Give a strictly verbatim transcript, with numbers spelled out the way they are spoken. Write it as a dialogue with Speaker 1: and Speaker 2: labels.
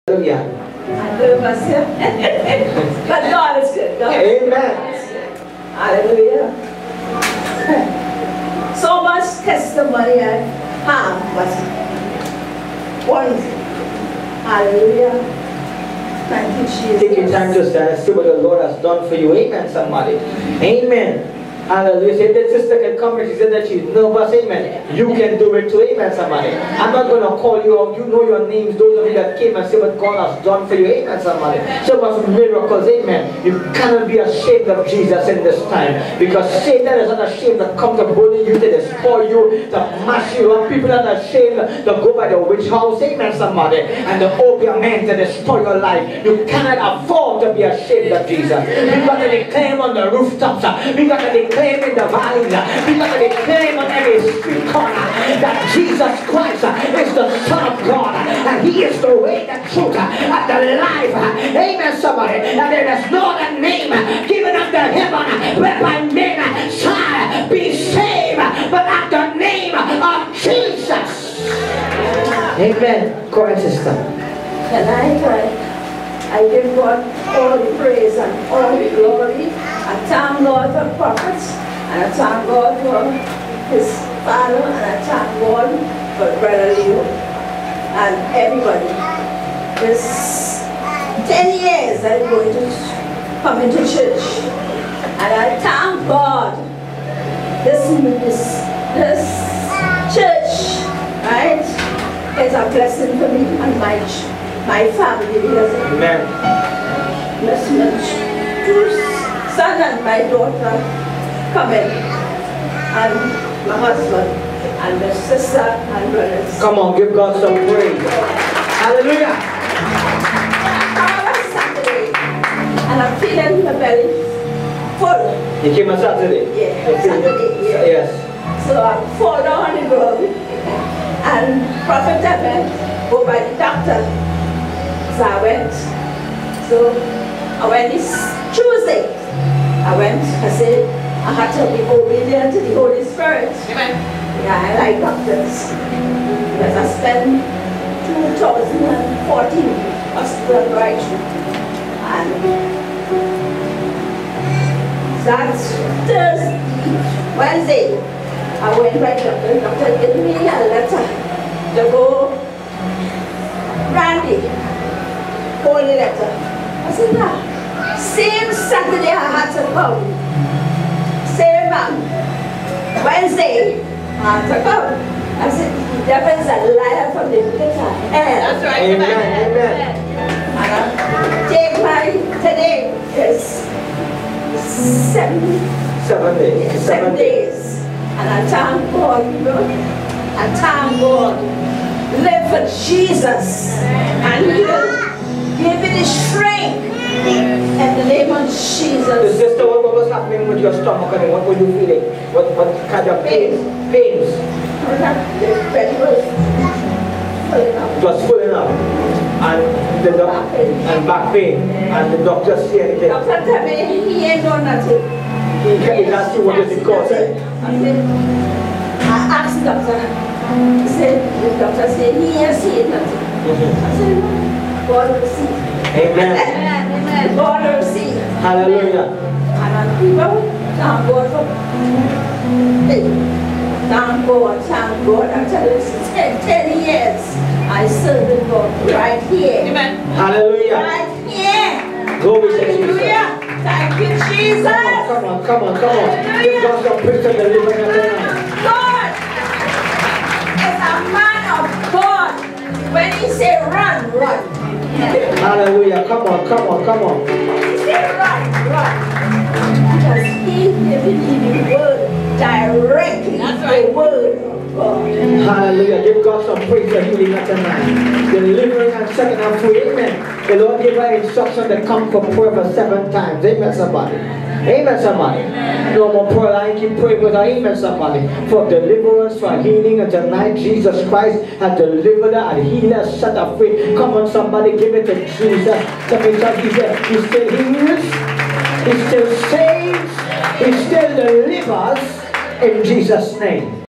Speaker 1: Hallelujah.
Speaker 2: But God is good. God
Speaker 1: Amen.
Speaker 2: is good. Hallelujah. So much testimony I have, but one. Hallelujah. Thank you, Jesus.
Speaker 1: Take your time to stand and see what the Lord has done for you. Amen, somebody. Amen. Hallelujah. Say that sister can come and she said that she's nervous. Amen. You can do it too. Amen, somebody. I'm not going to call you out. You know your names. Those of you that came and say what God has done for you. Amen, somebody. So much miracles. Amen. You cannot be ashamed of Jesus in this time. Because Satan is not ashamed to come to bully you, to destroy you, to mash you up. People are not ashamed to go by the witch house. Amen, somebody. And to open men to destroy your life. You cannot afford to be ashamed of Jesus. We've got to declare on the rooftops. We've got to declare in the valley, we got to declare on every street corner that Jesus Christ is the Son of God and He is the way, the truth, and the life. Amen, somebody. And there is no other name given under heaven whereby men shall be saved but at the name of Jesus. Amen. Go ahead, sister.
Speaker 2: And I pray, I give God all the praise and all the glory. I thank God for prophets, and I thank God for his father, and I thank God for Brother Leo and everybody. This ten years I'm going to come into church, and I thank God. This this this church, right, is a blessing for me and my my family.
Speaker 1: Amen.
Speaker 2: Bless me. Son and my daughter come in, and my husband, and my sister and brothers.
Speaker 1: Come on, give God some praise. Hallelujah.
Speaker 2: I come on Saturday, and I'm feeling my belly full.
Speaker 1: You came on Saturday?
Speaker 2: Yeah, Saturday, yeah.
Speaker 1: Yes.
Speaker 2: So I fall down on the ground, and Prophet went go by the doctor. So I went. So I went this Tuesday. I went, I said, I had to be obedient to the Holy Spirit. Amen. Yeah, I like doctors. Because I spent two thousand fourteen hospital right. And that's Thursday, Wednesday, I went right up. The doctor gave me a letter to go, Randy, hold the letter. I said, nah. Same Saturday I had to come. Same um, Wednesday I had to come. I said, the devil is a liar from the pit of hell.
Speaker 1: That's right. Amen. Amen.
Speaker 2: And I take my, today is seven,
Speaker 1: seven days.
Speaker 2: Seven, seven days. And I thank God, you know. I thank God. Live for Jesus. And He'll give me the strength. In the name of Jesus.
Speaker 1: Sister, what, what was happening with your stomach and what were you feeling? What, what kind of pains? Pains?
Speaker 2: It was filling up.
Speaker 1: It was filling up. And the doc and back pain. And the doctor said anything?
Speaker 2: Doctor told me he ain't done nothing.
Speaker 1: He can't ask you what is it caused?
Speaker 2: I said, I asked the doctor. He said, the doctor said he ain't seen nothing. Mm-hmm. I said, God will see.
Speaker 1: Amen.
Speaker 2: Amen. God will see.
Speaker 1: Hallelujah.
Speaker 2: And people, thank God for hey, thank God, thank God. I tell you, ten, ten years I serve God right here. Amen.
Speaker 1: Hallelujah.
Speaker 2: Right here.
Speaker 1: Glory to Jesus.
Speaker 2: Hallelujah. Thank you, Jesus.
Speaker 1: Come on, come on, come on, come on. Give God some praise and deliverance tonight.
Speaker 2: God is a man of God. When He say run, run.
Speaker 1: Hallelujah. Come on, come on, come on.
Speaker 2: He said run, run. Because He giving me the word directly. That's right. The word of God.
Speaker 1: Hallelujah. Give God some praise for healing tonight. Delivering and setting us free. Amen. The Lord gave her instruction to come for prayer for seven times. Amen, somebody. Amen, somebody. No more prayer line. Keep praying with her. Amen, somebody. For deliverance, for healing. And tonight, Jesus Christ has delivered her and healed her, set her free. Come on, somebody. Give it to Jesus. Somebody, He said, He still heals. He still saves. He still delivers. In Jesus' name.